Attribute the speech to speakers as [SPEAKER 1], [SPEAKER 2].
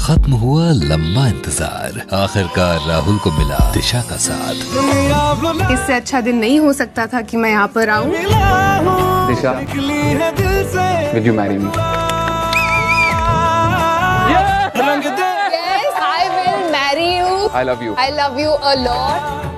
[SPEAKER 1] खत्म हुआ लंबा इंतजार, आखिरकार राहुल को मिला दिशा का साथ।
[SPEAKER 2] इससे अच्छा दिन नहीं हो सकता था कि मैं यहाँ पर आऊँ।
[SPEAKER 3] दिशा, will you marry me?
[SPEAKER 2] Yes, I will marry you.
[SPEAKER 3] I love you.
[SPEAKER 2] I love you a lot.